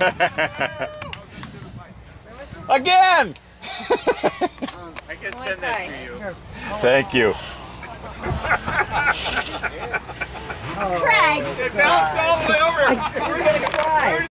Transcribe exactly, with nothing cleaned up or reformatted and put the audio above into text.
Again! I can send that to you. Thank you. Craig! It bounced all the way over. I was gonna cry.